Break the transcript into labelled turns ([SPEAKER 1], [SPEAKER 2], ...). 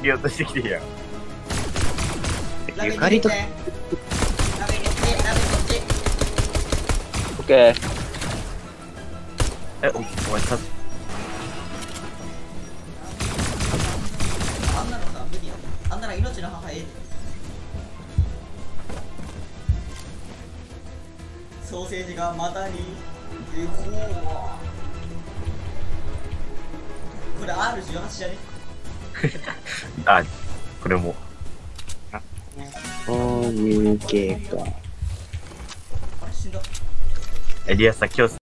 [SPEAKER 1] けようとしてきてるやん。
[SPEAKER 2] ゆかりと。
[SPEAKER 3] 鍋入れて鍋こっち。
[SPEAKER 2] オッケー。
[SPEAKER 1] お前さ、
[SPEAKER 3] あんなのさ無理や。あんなの命の母ええで。ソーセージが股にこれ R18 じゃね。
[SPEAKER 1] あ、これも。
[SPEAKER 2] そういう系か。
[SPEAKER 3] あれ死んだ。
[SPEAKER 1] リアスさん、今日